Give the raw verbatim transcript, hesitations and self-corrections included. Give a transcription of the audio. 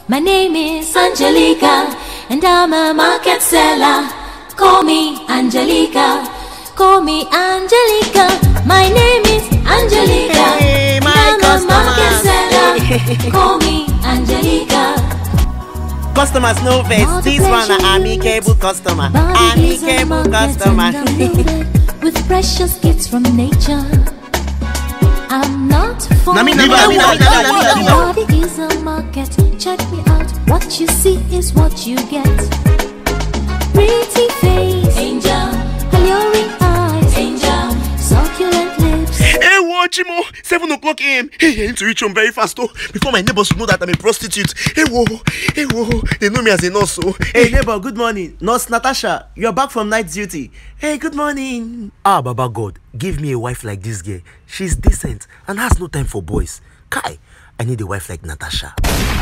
My name is Angelica, and I'm a market seller. Call me Angelica, call me Angelica. My name is Angelica, hey, my and I'm a market seller. Call me Angelica. Customers no face, this one an amicable customer, amicable customer. With precious gifts from nature. I'm not for Nami, Nami, Nami, Nami, Nami, Nami, Nami. Body is a market. Check me out. What you see is what you get. Pretty face, angel. Alluring eyes, angel. Succulent lips. Hey, watch him, oh, seven o'clock a m. Hey, I need to reach home very fast, oh, before my neighbors know that I'm a prostitute. Hey, whoa, hey, whoa, they know me as a nurse, oh. Hey neighbor, good morning. Nurse Natasha, you're back from night duty. Hey, good morning. Ah, Baba God, give me a wife like this girl. She's decent and has no time for boys. Kai, I need a wife like Natasha.